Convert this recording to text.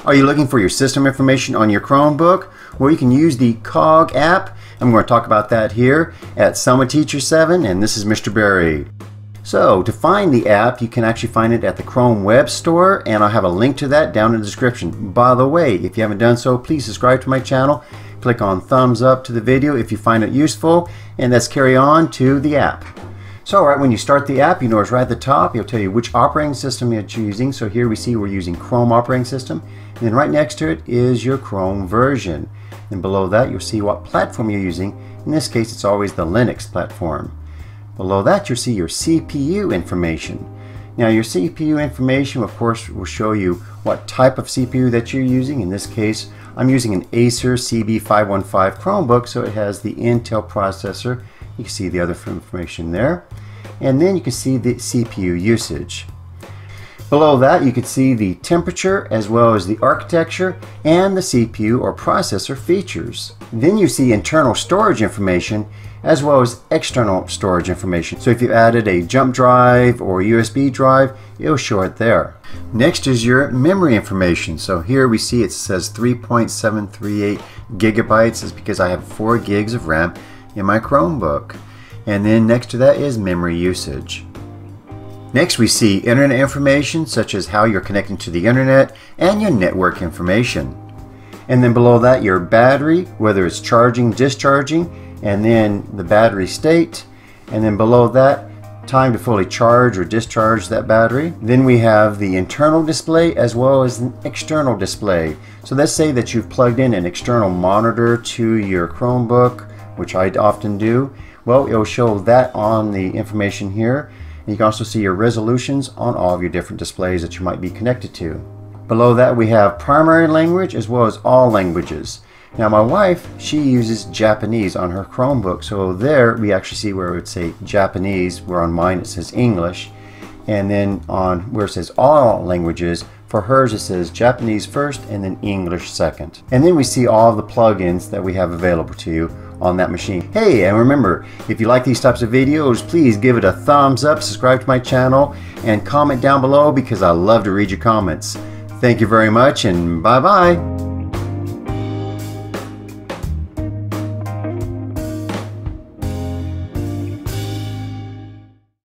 Are you looking for your system information on your Chromebook? Well, you can use the Cog app. I'm going to talk about that here at Summer Teacher 7, and this is Mr. Berry. So to find the app, you can actually find it at the Chrome Web Store, and I'll have a link to that down in the description. By the way, if you haven't done so, please subscribe to my channel. Click on thumbs up to the video if you find it useful, and let's carry on to the app. So right when you start the app, you notice right at the top, it'll tell you which operating system you're using. So here we see we're using Chrome operating system, and then right next to it is your Chrome version. And below that, you'll see what platform you're using. In this case, it's always the Linux platform. Below that, you'll see your CPU information. Now your CPU information, of course, will show you what type of CPU that you're using. In this case, I'm using an Acer CB515 Chromebook, so it has the Intel processor. You can see the other information there. And then you can see the CPU usage. Below that, you can see the temperature as well as the architecture and the CPU or processor features. Then you see internal storage information as well as external storage information. So if you added a jump drive or USB drive, it'll show it there. Next is your memory information. So here we see it says 3.738 gigabytes. Is because I have 4 gigs of RAM in my Chromebook. And then next to that is memory usage. Next we see internet information such as how you're connecting to the internet and your network information. And then below that, your battery, whether it's charging, discharging, and then the battery state. And then below that, time to fully charge or discharge that battery. Then we have the internal display as well as an external display. So let's say that you've plugged in an external monitor to your Chromebook, which I often do. Well, it'll show that on the information here. And you can also see your resolutions on all of your different displays that you might be connected to. Below that, we have primary language as well as all languages. Now my wife, she uses Japanese on her Chromebook, so there we actually see where it would say Japanese, where on mine it says English, and then on where it says all languages, for hers it says Japanese first and then English second. And then we see all the plugins that we have available to you on that machine. Hey, and remember, if you like these types of videos, please give it a thumbs up, subscribe to my channel, and comment down below because I love to read your comments. Thank you very much, and bye-bye.